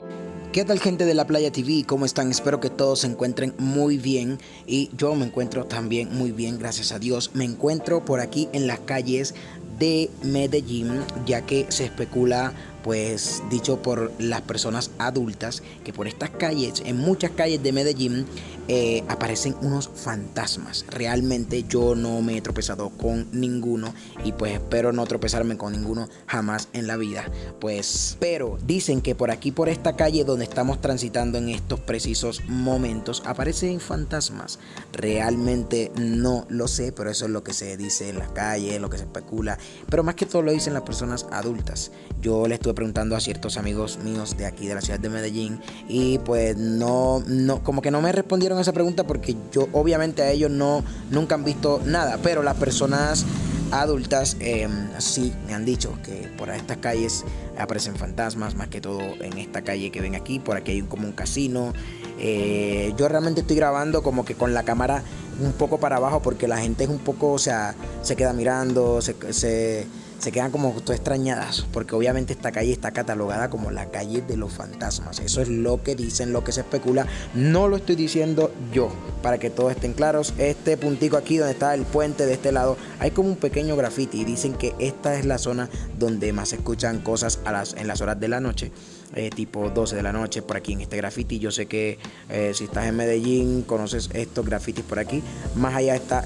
¿Qué tal, gente de La Playa TV? ¿Cómo están? Espero que todos se encuentren muy bien y yo me encuentro también muy bien, gracias a Dios. Me encuentro por aquí en las calles de Medellín, ya que se especula, pues dicho por las personas adultas, que por estas calles, en muchas calles de Medellín, aparecen unos fantasmas. Realmente yo no me he tropezado con ninguno y pues espero no tropezarme con ninguno jamás en la vida. Pues, pero dicen que por aquí, por esta calle donde estamos transitando en estos precisos momentos, aparecen fantasmas. Realmente no lo sé, pero eso es lo que se dice en las calles, lo que se especula, pero más que todo lo dicen las personas adultas. Yo le estuve preguntando a ciertos amigos míos de aquí de la ciudad de Medellín y pues como que no me respondieron a esa pregunta, porque yo obviamente a ellos nunca han visto nada, pero las personas adultas sí me han dicho que por estas calles aparecen fantasmas, más que todo en esta calle que ven aquí. Por aquí hay como un casino. Yo realmente estoy grabando como que con la cámara un poco para abajo, porque la gente es un poco, o sea, se queda mirando, se quedan como todo extrañadas, porque obviamente esta calle está catalogada como la calle de los fantasmas. Eso es lo que dicen, lo que se especula. No lo estoy diciendo yo, para que todos estén claros. Este puntico aquí donde está el puente, de este lado hay como un pequeño graffiti y dicen que esta es la zona donde más se escuchan cosas en las horas de la noche, tipo 12 de la noche, por aquí en este graffiti. Yo sé que si estás en Medellín conoces estos grafitis por aquí. Más allá está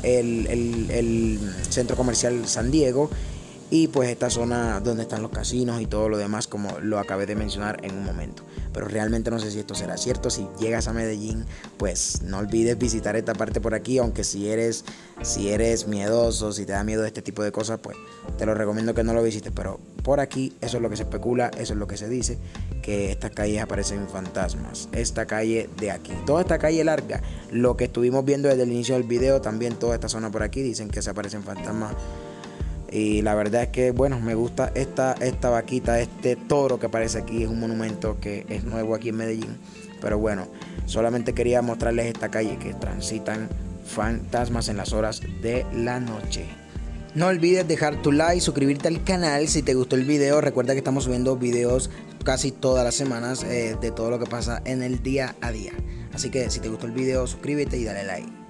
el centro comercial San Diego, y pues esta zona donde están los casinos y todo lo demás, como lo acabé de mencionar en un momento. Pero realmente no sé si esto será cierto. Si llegas a Medellín, pues no olvides visitar esta parte por aquí, aunque si eres miedoso, si te da miedo de este tipo de cosas, pues te lo recomiendo que no lo visites. Pero por aquí eso es lo que se especula, eso es lo que se dice, que estas calles aparecen fantasmas. Esta calle de aquí, toda esta calle larga, lo que estuvimos viendo desde el inicio del video, también toda esta zona por aquí, dicen que se aparecen fantasmas. Y la verdad es que, bueno, me gusta esta vaquita, este toro que aparece aquí. Es un monumento que es nuevo aquí en Medellín. Pero bueno, solamente quería mostrarles esta calle que transitan fantasmas en las horas de la noche. No olvides dejar tu like, suscribirte al canal si te gustó el video. Recuerda que estamos subiendo videos casi todas las semanas de todo lo que pasa en el día a día. Así que si te gustó el video, suscríbete y dale like.